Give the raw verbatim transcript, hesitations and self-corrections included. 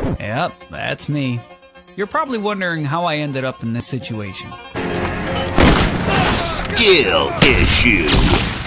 Yep, that's me. You're probably wondering how I ended up in this situation. Skill issue.